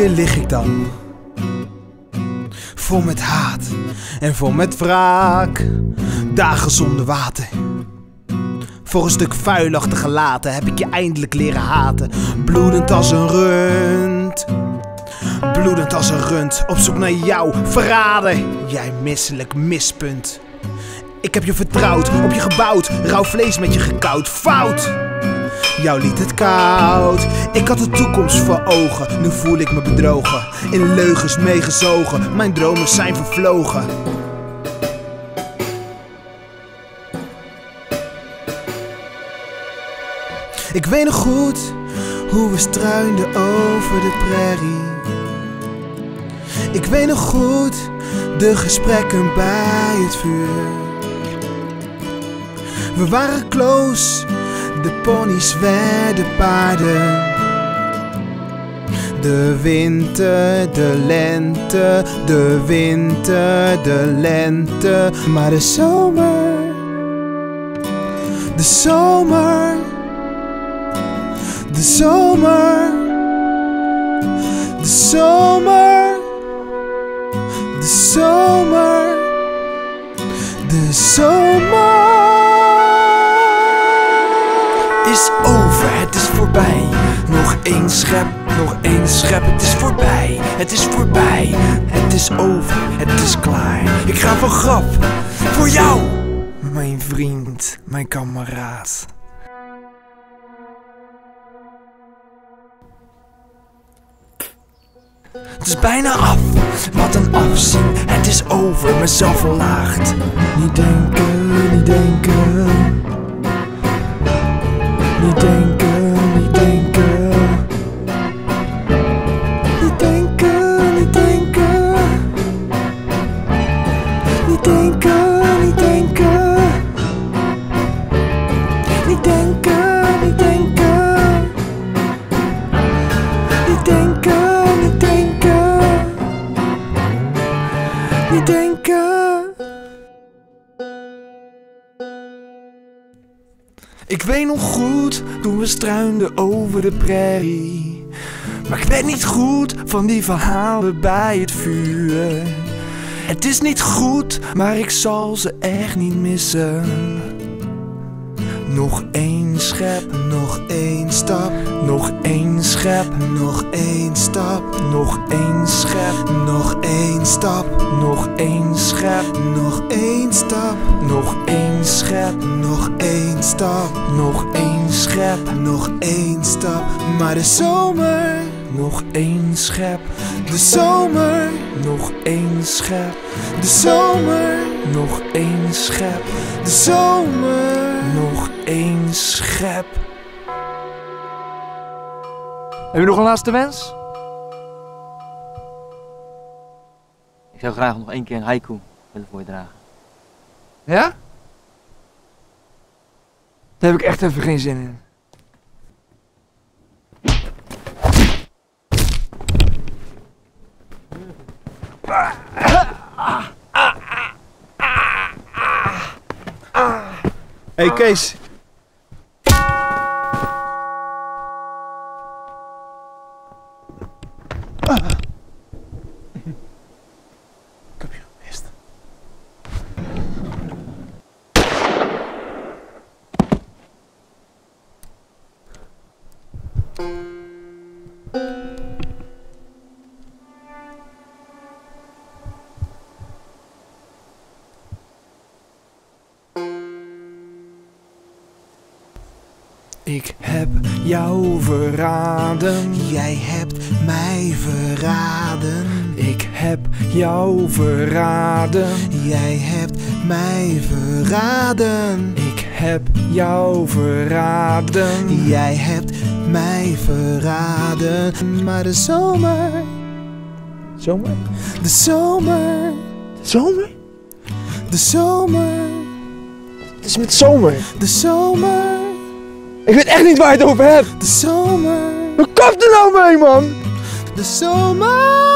hier lig ik dan, vol met haat en vol met wraak. Dagen zonder water, voor een stuk vuil achtergelaten heb ik je eindelijk leren haten. Bloedend als een rund, bloedend als een rund, op zoek naar jou, verraden. Jij misselijk mispunt. Ik heb je vertrouwd, op je gebouwd, rauw vlees met je gekauwd. Fout! Jou liet het koud. Ik had de toekomst voor ogen, nu voel ik me bedrogen. In leugens meegezogen, mijn dromen zijn vervlogen. Ik weet nog goed hoe we struinden over de prairie. Ik weet nog goed de gesprekken bij het vuur. We waren close, de ponies werden paarden. De winter, de lente, de winter, de lente. Maar de zomer, de zomer, de zomer, de zomer, de zomer, de zomer is over, het is voorbij. Nog één schep, nog één schep. Het is voorbij, het is voorbij. Het is over, het is klaar. Ik ga van grap, voor jou, mijn vriend, mijn kameraad. Het is bijna af, wat een afzien. Het is over, mezelf verlaagd. Niet denken, niet denken. Niet denken, niet denken. Niet denken, niet denken. Niet denken, niet denken. Niet denken, niet denken. Niet denken, niet denken. Niet denken. Ik weet nog goed toen we struinden over de prairie. Maar ik weet niet goed van die verhalen bij het vuur. Het is niet goed, maar ik zal ze echt niet missen. Nog één schep, nog één stap, nog één schep, nog één stap, nog één schep, nog één stap, nog één schep, nog één stap, nog één schep, nog één stap, nog één schep, nog één stap. Maar de zomer, nog één schep, de zomer, nog één schep, de zomer, nog één schep, de zomer, nog één schep. Heb je nog een laatste wens? Ik zou graag nog één keer een haiku willen voordragen. Ja? Daar heb ik echt even geen zin in. Hey Kees. Ik heb je gemist. Ik heb jou verraden. Jij hebt mij verraden. Ik heb jou verraden. Jij hebt mij verraden. Ik heb jou verraden. Jij hebt mij verraden. Maar de zomer. Zomer? De zomer. Zomer? De zomer. Het is met zomer. De zomer. Ik weet echt niet waar je het over hebt. De zomer. Wat kap er nou mee, man? De zomer.